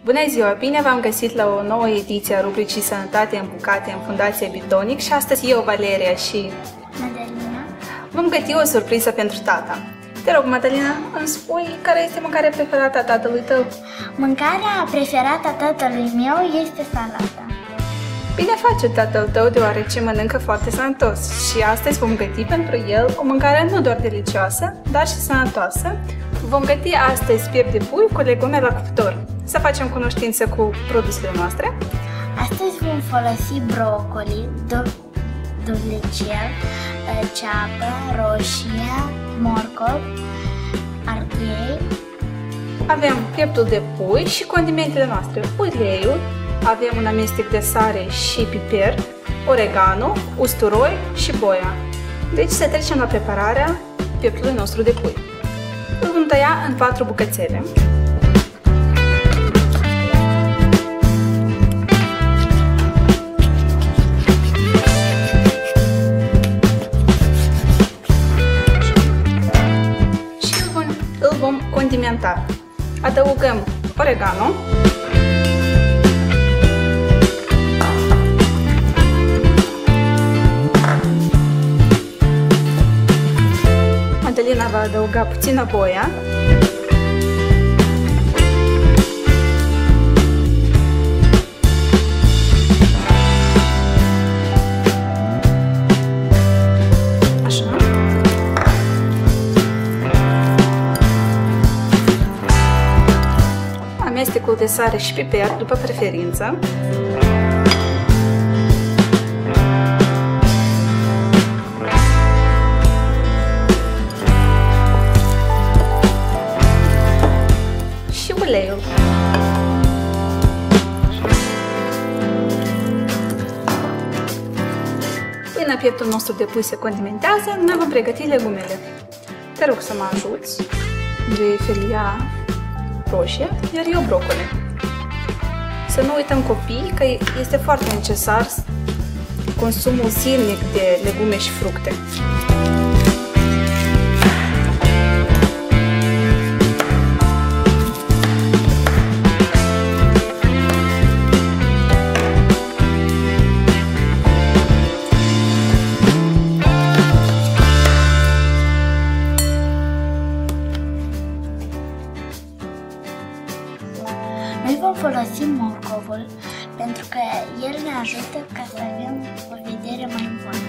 Bună ziua! Bine v-am găsit la o nouă ediție a rubricii Sănătate în bucate în Fundația Bitonic și astăzi eu, Valeria și Madalina vom găti o surpriză pentru tata. Te rog, Madalina, îmi spui care este mâncarea preferată a tatălui tău? Mâncarea preferată a tatălui meu este salata. Bine face tatăl tău, deoarece mănâncă foarte sănătos și astăzi vom găti pentru el o mâncare nu doar delicioasă, dar și sănătoasă. Vom găti astăzi piept de pui cu legume la cuptor. Să facem cunoștință cu produsele noastre. Astăzi vom folosi brocoli, dovlecel, ceapă, roșie, morcov, ardei. Avem pieptul de pui și condimentele noastre, uleiul, avem un amestec de sare și piper, oregano, usturoi și boia. Deci să trecem la prepararea pieptului nostru de pui. Îl vom tăia în 4 bucățele. Și îl vom condimenta. Adăugăm oregano, Madalina va adăuga puțină boia, așa. Amestecul de sare și piper după preferință. Uleiul. Până pieptul nostru de pui se condimentează, noi vom pregăti legumele. Te rog să mă ajuți. Vei felia roșie, iar eu brocoli. Să nu uităm, copii, că este foarte necesar consumul zilnic de legume și fructe. Noi vom folosi morcovul pentru că el ne ajută ca să avem o vedere mai bună.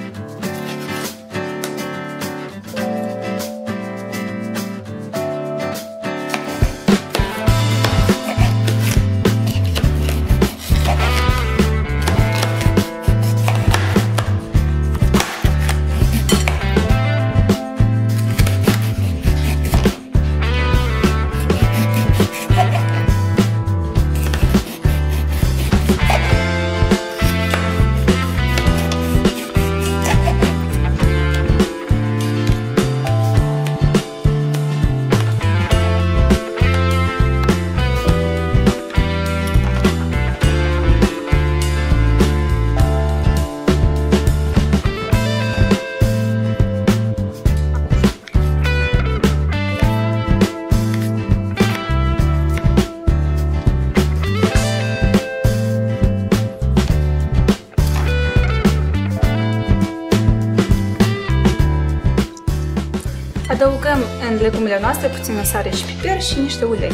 Adăugăm în legumele noastre puțină sare și piper și niște ulei.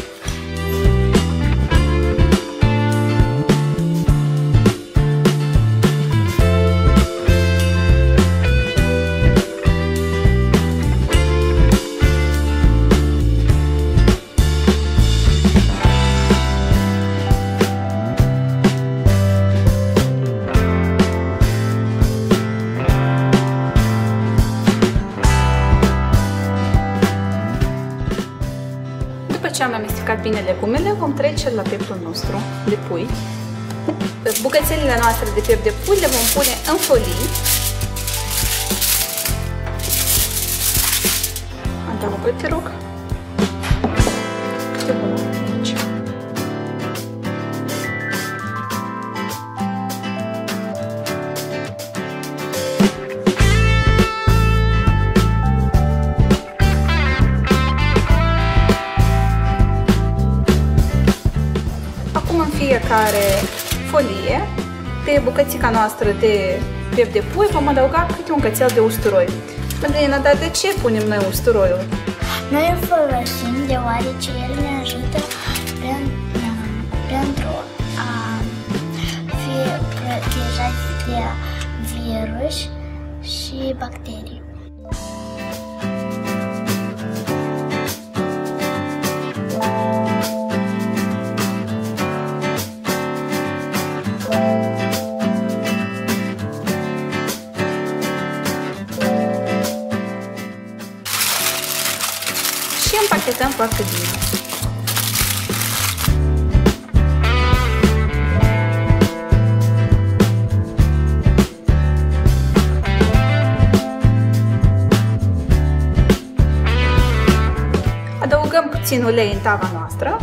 După ce am amestecat bine legumele, vom trece la pieptul nostru de pui. Bucățelele noastre de piept de pui le vom pune în folii. Adaugă, te rog. acum în fiecare folie, pe bucățica noastră de piept de pui, vom adăuga câte un cățel de usturoi. Mădălina, dar de ce punem noi usturoiul? Noi îl folosim deoarece el ne ajută pentru a fi protejați de virus și bacterii. Și împachetăm foarte bine. Adăugăm puțin ulei în tava noastră.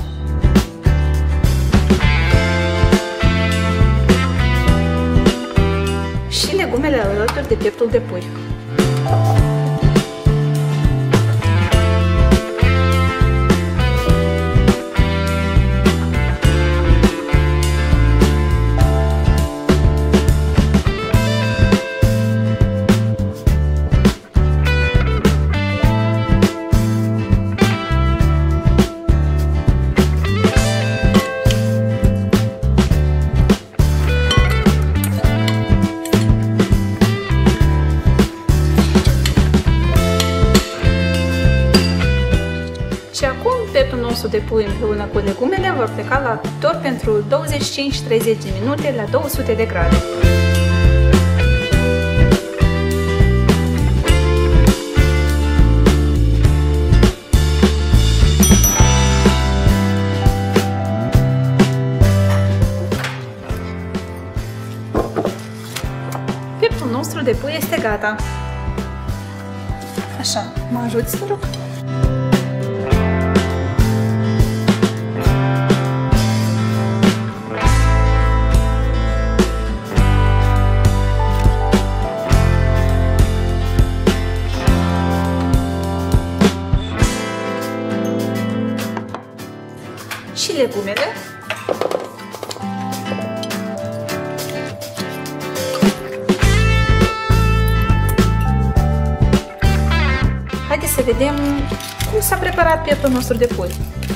Și legumele alături de pieptul de pui. Și acum pieptul nostru de pui împreună cu legumele vor pleca la cuptor pentru 25-30 de minute la 200 de grade. Pieptul nostru de pui este gata. Așa, mă ajuți, te rog? Și legumele. Haideți să vedem cum s-a preparat pieptul nostru de pui.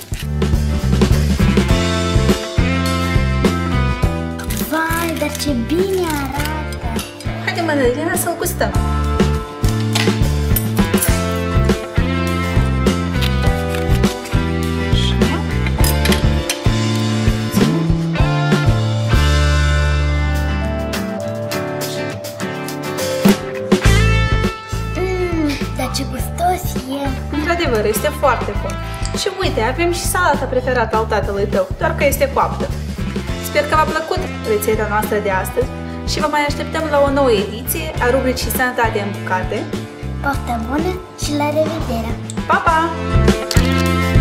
Vai, dar ce bine arată! Haide, Mădălina, să-l gustăm! Ce gustos e! Într-adevăr, este foarte bun. Și uite, avem și salata preferată al tatălui tău, doar că este coaptă. Sper că v-a plăcut rețeta noastră de astăzi și vă mai așteptăm la o nouă ediție a rubricii Sănătate în bucate. Poftă bună și la revedere! Pa, pa!